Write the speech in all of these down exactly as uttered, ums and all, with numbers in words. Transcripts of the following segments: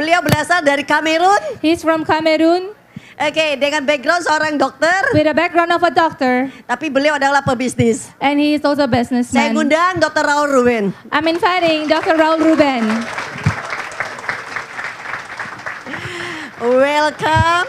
beliau berasal dari Cameroon. He's from Cameroon. Oke, okay, dengan background seorang dokter. With a background of a doctor. Tapi beliau adalah pebisnis. And he is also a businessman. Saya ngundang dokter Raoul Ruben. I'm inviting doctor Raoul Ruben. Welcome.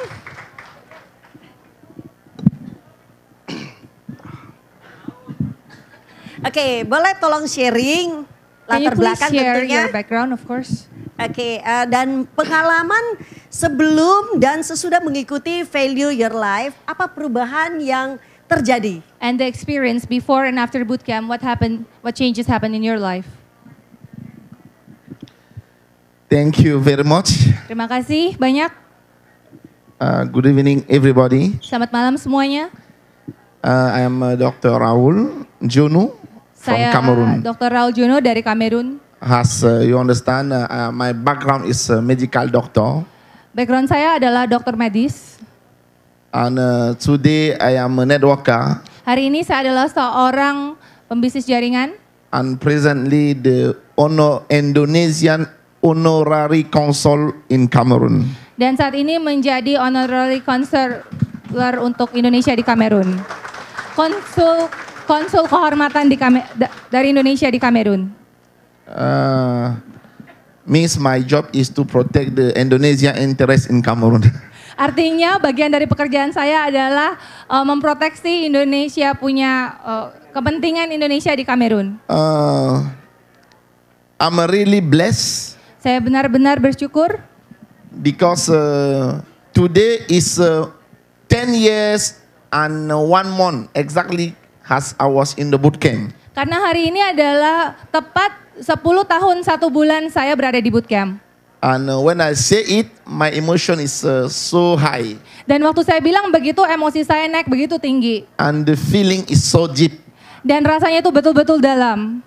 Oke, okay, boleh tolong sharing latar belakang share tentunya. Your background, of course. Oke, okay, uh, dan pengalaman sebelum dan sesudah mengikuti Value Your Life, apa perubahan yang terjadi? And the experience before and after bootcamp, what happened, what changes happened in your life? Thank you very much. Terima kasih banyak. Uh, good evening, everybody. Selamat malam semuanya. Uh, I am uh, doctor Raoul Ruben from Saya Cameroon. dokter Raoul Ruben dari Cameroon. As uh, you understand, uh, uh, my background is a medical doctor. Background saya adalah dokter medis. And uh, today I am a networker. Hari ini saya adalah seorang pembisnis jaringan. And presently the honor Indonesian Honorary Consul in Cameroon. Dan saat ini menjadi Honorary Consul untuk Indonesia di Cameroon. Konsul konsul kehormatan di Kamer dari Indonesia di Cameroon. Uh, means my job is to protect the Indonesia interest in Cameroon. Artinya bagian dari pekerjaan saya adalah uh, memproteksi Indonesia punya uh, kepentingan Indonesia di Cameroon. Uh, I'm really blessed. Saya benar-benar bersyukur. Because uh, today is uh, ten years and one month exactly as I was in the boot camp. Karena hari ini adalah tepat sepuluh tahun satu bulan saya berada di bootcamp. And uh, when I say it, my emotion is uh, so high. Dan waktu saya bilang begitu, emosi saya naik begitu tinggi. And the feeling is so deep. Dan rasanya itu betul-betul dalam.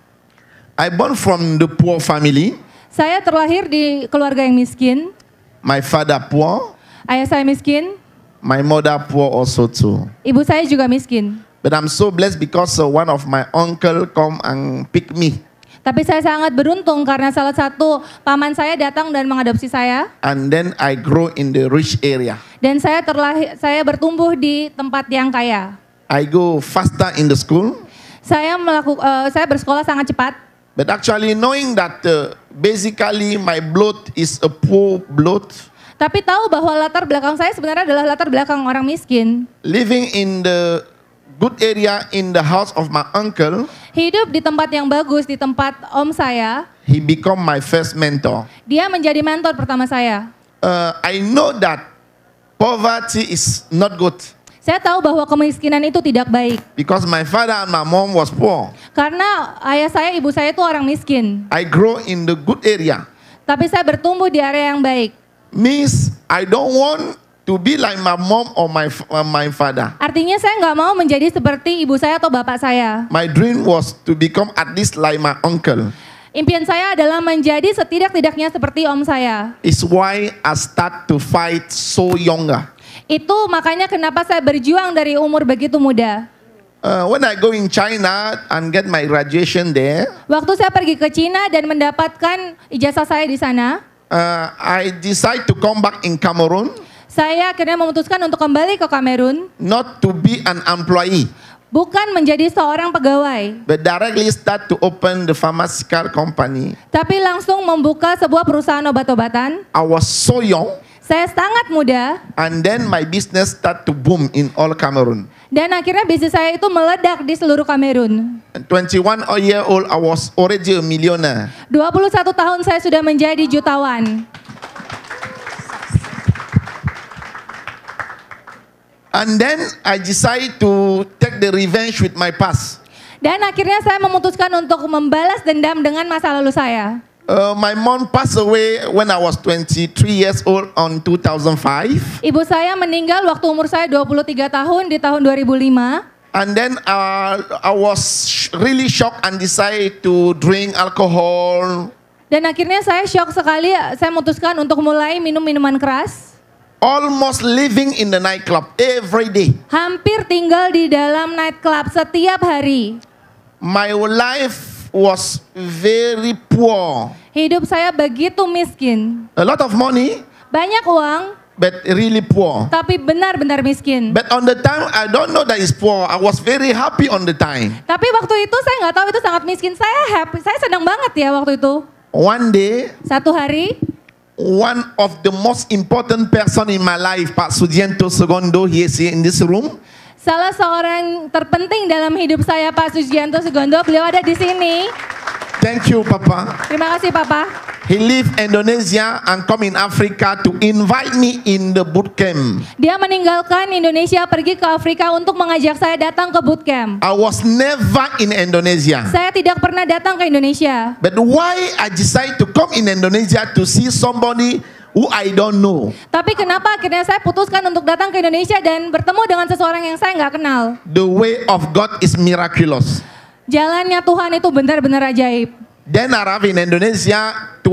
I born from the poor family. Saya terlahir di keluarga yang miskin. My father poor. Ayah saya miskin. My mother poor also too. Ibu saya juga miskin. But I'm so blessed because uh, one of my uncle come and pick me. Tapi saya sangat beruntung karena salah satu paman saya datang dan mengadopsi saya. And then I grow in the rich area. Dan saya terlahir, saya bertumbuh di tempat yang kaya. I go faster in the school. Saya melakukan, uh, saya bersekolah sangat cepat. But actually knowing that uh, basically my blood is a poor blood. Tapi tahu bahwa latar belakang saya sebenarnya adalah latar belakang orang miskin. Living in the good area in the house of my uncle. Hidup di tempat yang bagus, di tempat om saya. He become my first mentor. Dia menjadi mentor pertama saya. Uh, I know that poverty is not good. Saya tahu bahwa kemiskinan itu tidak baik. Because my father and my mom was poor. Karena ayah saya, ibu saya itu orang miskin. I grow in the good area. Tapi saya bertumbuh di area yang baik. Means I don't want to be like my mom or my uh, my father. Artinya saya nggak mau menjadi seperti ibu saya atau bapak saya. My dream was to become at least like my uncle. Impian saya adalah menjadi setidak-tidaknya seperti om saya. It's why I start to fight so younger. Itu makanya kenapa saya berjuang dari umur begitu muda. Uh, when I go in China and get my graduation there. Waktu saya pergi ke Cina dan mendapatkan ijazah saya di sana. Uh, I decide to come back in Cameroon. Saya akhirnya memutuskan untuk kembali ke Cameroon. Not to be an employee. Bukan menjadi seorang pegawai. But directly start to open the pharmaceutical company. Tapi langsung membuka sebuah perusahaan obat-obatan. I was so young. Saya sangat muda. And then my business start to boom in all Cameroon. Dan akhirnya bisnis saya itu meledak di seluruh Cameroon. twenty-one year old I was already a millionaire. dua puluh satu tahun saya sudah menjadi jutawan. And then I decide to take the revenge with my past. Dan akhirnya saya memutuskan untuk membalas dendam dengan masa lalu saya. Uh, my mom passed away when I was twenty-three years old on two thousand five. Ibu saya meninggal waktu umur saya dua puluh tiga tahun di tahun dua ribu lima. And then uh, I was really shocked and decided to drink alcohol. Dan akhirnya saya shock sekali, saya memutuskan untuk mulai minum minuman keras. Almost living in the nightclub every day. Hampir tinggal di dalam nightclub setiap hari. My life was very poor. Hidup saya begitu miskin. A lot of money, Banyak uang, but really poor. tapi benar-benar miskin. But on the time, I don't know that it's poor. I was very happy on the time. Tapi waktu itu saya nggak tahu itu sangat miskin. Saya happy, saya senang banget ya waktu itu. One day, Satu hari, one of the most important person in my life, Pak Sujianto Segundo, he is here in this room. salah seorang terpenting dalam hidup saya, Pak Sujianto Segundo, beliau ada di sini. Thank you, Papa. Terima kasih, Papa. He leave Indonesia and come in Africa to invite me in the boot camp. Dia meninggalkan Indonesia pergi ke Afrika untuk mengajak saya datang ke bootcamp. I was never in Indonesia. Saya tidak pernah datang ke Indonesia. But why I decide to come in Indonesia to see somebody who I don't know? Tapi kenapa akhirnya saya putuskan untuk datang ke Indonesia dan bertemu dengan seseorang yang saya nggak kenal? The way of God is miraculous. Jalannya Tuhan itu benar-benar ajaib. Then I arrived in Indonesia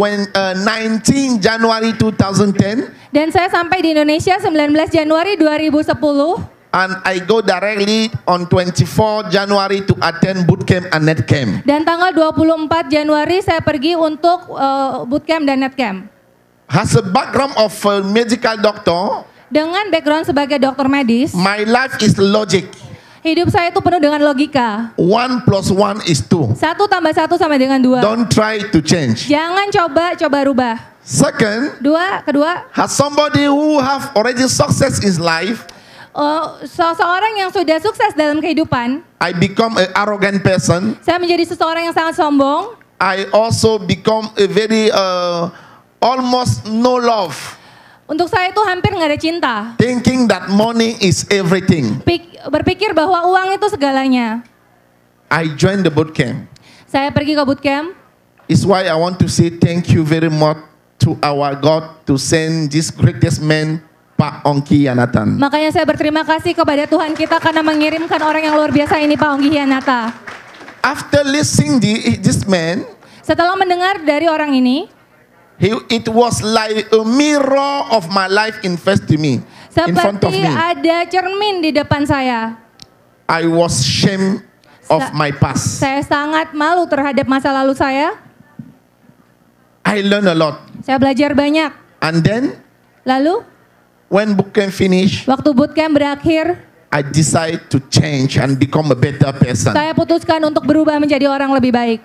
nineteen January two thousand ten. Dan saya sampai di Indonesia sembilan belas Januari dua ribu sepuluh. And I go directly on twenty-four January to attend bootcamp and netcamp. Dan tanggal dua puluh empat Januari saya pergi untuk uh, bootcamp dan netcamp. Has a background of a medical doctor. Dengan background sebagai dokter medis, My life is logic. hidup saya itu penuh dengan logika. One plus one is two. Satu tambah satu sama dengan dua. Don't try to change. Jangan coba coba rubah. Second, Dua, kedua, has somebody who have already success in life, uh, seseorang yang sudah sukses dalam kehidupan, I become an arrogant person. saya menjadi seseorang yang sangat sombong. I also become a very uh, almost no love, Untuk saya itu hampir nggak ada cinta. thinking that money is everything. Pik- berpikir bahwa uang itu segalanya. I joined the bootcamp. Saya pergi ke bootcamp. It's why I want to say thank you very much to our God to send this greatest man, Pak Ongki Yanatan. Makanya saya berterima kasih kepada Tuhan kita karena mengirimkan orang yang luar biasa ini, Pak Ongki Hianata. After listening to this man, Setelah mendengar dari orang ini, he, it was like a mirror of my life in face to me, in front of seperti me. ada cermin di depan saya. I was ashamed of Sa- my past. Saya sangat malu terhadap masa lalu saya. I learned a lot. Saya belajar banyak. And then, Lalu, when bootcamp finished, waktu bootcamp berakhir, I decided to change and become a better person. saya putuskan untuk berubah menjadi orang lebih baik.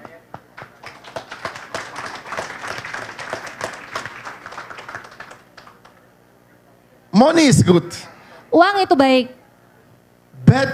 Money is good, Uang itu baik, but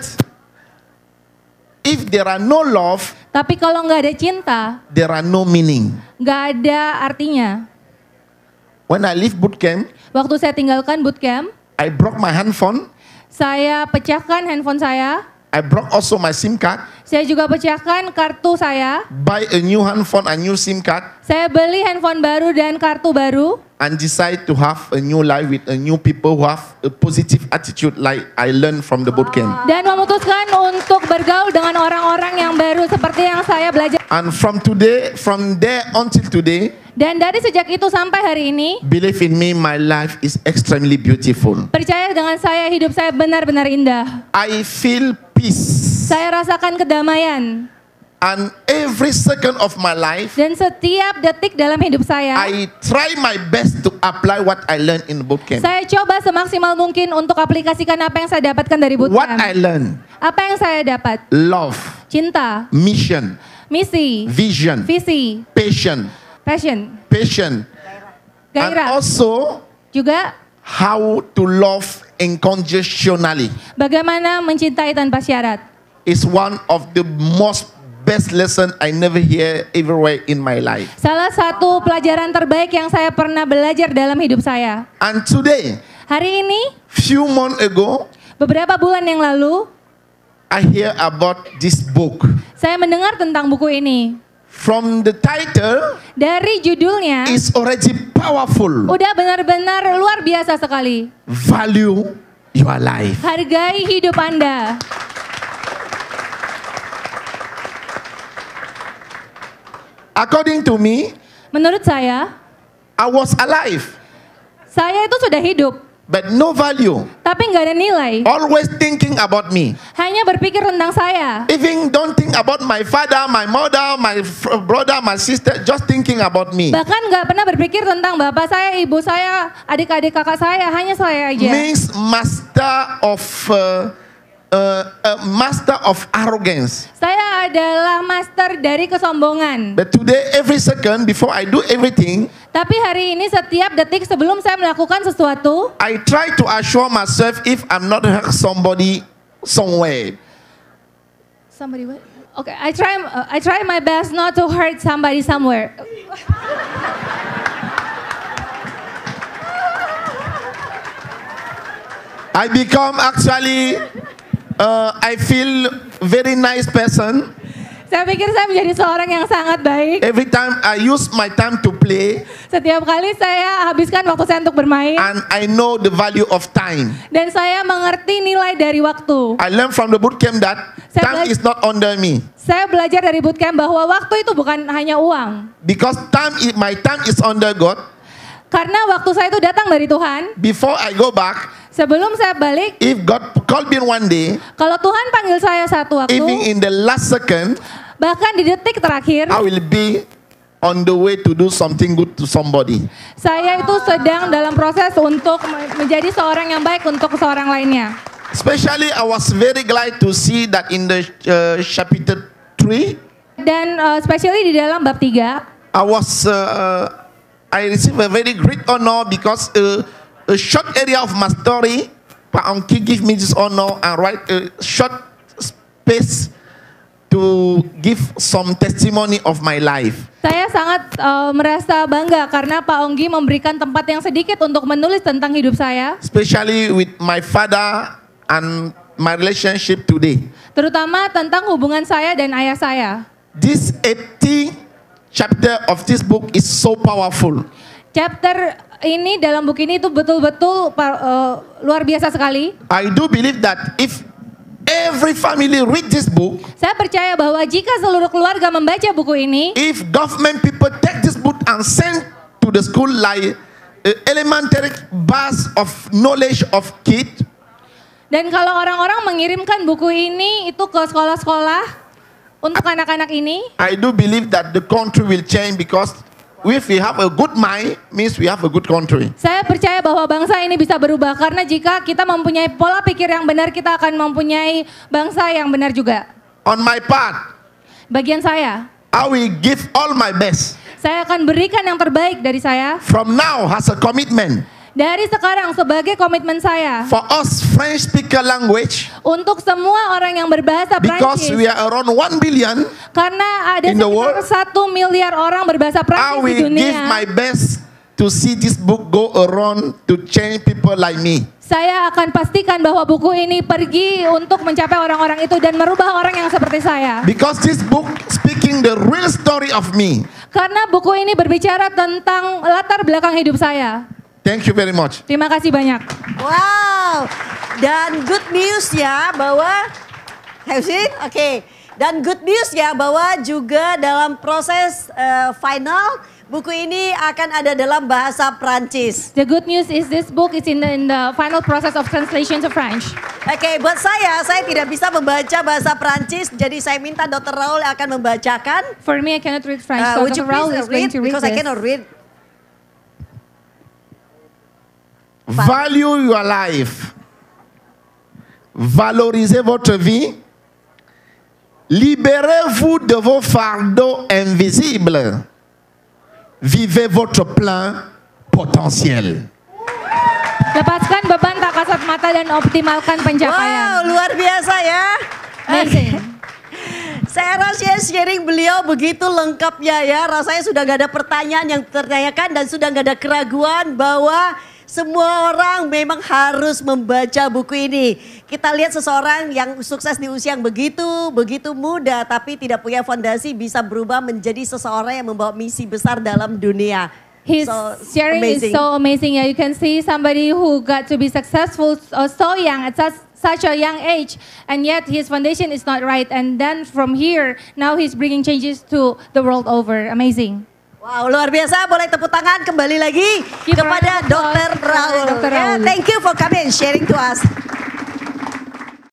if there are no love, tapi kalau nggak ada cinta, there are no meaning. nggak ada artinya. When I leave bootcamp, Waktu saya tinggalkan bootcamp, I broke my handphone. saya pecahkan handphone saya. I broke also my SIM card. Saya juga pecahkan kartu saya. Buy a new handphone, a new SIM card, Saya beli handphone baru dan kartu baru. and decide to have a new life with a new people who have a positive attitude like I learned from the bootcamp. Dan memutuskan untuk bergaul dengan orang-orang yang baru seperti yang saya belajar. And from today, from there until today, Dan dari sejak itu sampai hari ini, believe in me, my life is extremely beautiful. percaya dengan saya, hidup saya benar-benar indah. I feel peace. Saya rasakan kedamaian. And every second of my life, Dan setiap detik dalam hidup saya, I try my best to apply what I learned in bootcamp. saya coba semaksimal mungkin untuk aplikasikan apa yang saya dapatkan dari What I bootcamp. learned, Apa yang saya dapat? love, Cinta, mission, misi, vision, visi, passion, passion, passion, and gairah. also Juga how to love unconditionally bagaimana mencintai tanpa syarat. is one of the most best lesson I never hear everywhere in my life. Salah satu pelajaran terbaik yang saya pernah belajar dalam hidup saya. And today, Hari ini, few months ago, beberapa bulan yang lalu, I hear about this book. saya mendengar tentang buku ini. From the title, Dari judulnya, it's already powerful. udah benar-benar luar biasa sekali. Value your life. Hargai hidup Anda. According to me, Menurut saya, I was alive. saya itu sudah hidup. but no value. Tapi nggak ada nilai. Always thinking about me. Hanya berpikir tentang saya. Even don't think about my father, my mother, my brother, my sister, just thinking about me. Bahkan nggak pernah berpikir tentang bapak saya, ibu saya, adik-adik kakak saya, hanya saya aja. Means master of uh, uh, uh, master of arrogance. Saya adalah master dari kesombongan. But today, every second before I do everything, Tapi hari ini setiap detik sebelum saya melakukan sesuatu, I try to assure myself if I'm not hurt somebody somewhere. somebody what? Okay, I try uh, I try my best not to hurt somebody somewhere. I become actually, uh, I feel very nice person. Saya pikir saya menjadi seorang yang sangat baik. Every time I use my time to play, Setiap kali saya habiskan waktu saya untuk bermain, and I know the value of time. dan saya mengerti nilai dari waktu. I learned from the bootcamp that Saya time bela- is not under me. Saya belajar dari bootcamp bahwa waktu itu bukan hanya uang. Because time is, my time is under God. Karena waktu saya itu datang dari Tuhan. Before I go back, Sebelum saya balik, if God called me one day, kalau Tuhan panggil saya satu waktu, even in the last second, bahkan di detik terakhir, I will be on the way to do something good to somebody. saya itu sedang dalam proses untuk menjadi seorang yang baik untuk seorang lainnya. Especially, I was very glad to see that in the uh, chapter three, Dan uh, especially di dalam bab tiga, I was, uh, I received a very great honor because uh, a short area of my story, Pak Ongki give me this honor and write a short space to give some testimony of my life. saya sangat uh, merasa bangga karena Pak Onggi memberikan tempat yang sedikit untuk menulis tentang hidup saya. Especially with my father and my relationship today. Terutama tentang hubungan saya dan ayah saya. This eighty chapter of this book is so powerful. Chapter ini dalam buku ini itu betul-betul uh, luar biasa sekali. I do believe that if every family read this book, Saya percaya bahwa jika seluruh keluarga membaca buku ini, if government people take this book and send to the school like uh, elementary base of knowledge of kid, dan kalau orang-orang mengirimkan buku ini itu ke sekolah-sekolah untuk anak-anak ini, I do believe that the country will change because if we have a good mind, means we have a good country. saya percaya bahwa bangsa ini bisa berubah karena jika kita mempunyai pola pikir yang benar, kita akan mempunyai bangsa yang benar juga. On my part, Bagian saya, I will give all my best. saya akan berikan yang terbaik dari saya. From now, as a commitment, Dari sekarang sebagai komitmen saya for us French speaker language, untuk semua orang yang berbahasa because Prancis, we are around one billion, karena ada in the world, sekitar satu miliar orang berbahasa I Prancis di will dunia. give my best to see this book go around to change people like me. Saya akan pastikan bahwa buku ini pergi untuk mencapai orang-orang itu dan merubah orang yang seperti saya. Because this book speaking the real story of me. Karena buku ini berbicara tentang latar belakang hidup saya. Thank you very much. Terima kasih banyak. Wow. Dan good news ya bahwa have you seen? Oke. Dan good news ya bahwa juga dalam proses uh, final buku ini akan ada dalam bahasa Prancis. The good news is this book is in the, in the final process of translation to French. Oke, buat saya, saya tidak bisa membaca bahasa Prancis, jadi saya minta dokter Raoul akan membacakan. For me, I cannot read French, Uh, so would you doctor Raoul please is going read to read because I this. cannot read. Value your life. Valorisez votre vie. Libérez-vous de vos fardeaux invisibles. Vivez votre plein potentiel. Lepaskan beban tak kasat mata dan optimalkan Wow, pencapaian. luar biasa ya. Amazing. Saya rasa sharing beliau begitu lengkapnya ya. Rasanya sudah gak ada pertanyaan yang tertanyakan dan sudah gak ada keraguan bahwa semua orang memang harus membaca buku ini. Kita lihat seseorang yang sukses di usia yang begitu, begitu muda tapi tidak punya fondasi bisa berubah menjadi seseorang yang membawa misi besar dalam dunia. His So, sharing amazing. is so amazing. Yeah, you can see somebody who got to be successful uh, so young at such, such a young age, and yet his foundation is not right. And then from here, now he's bringing changes to the world over. Amazing. Wow, luar biasa. Boleh tepuk tangan kembali lagi Keep kepada round of applause dokter for Raoul. Dokter Yeah, Raoul. thank you for coming and sharing to us.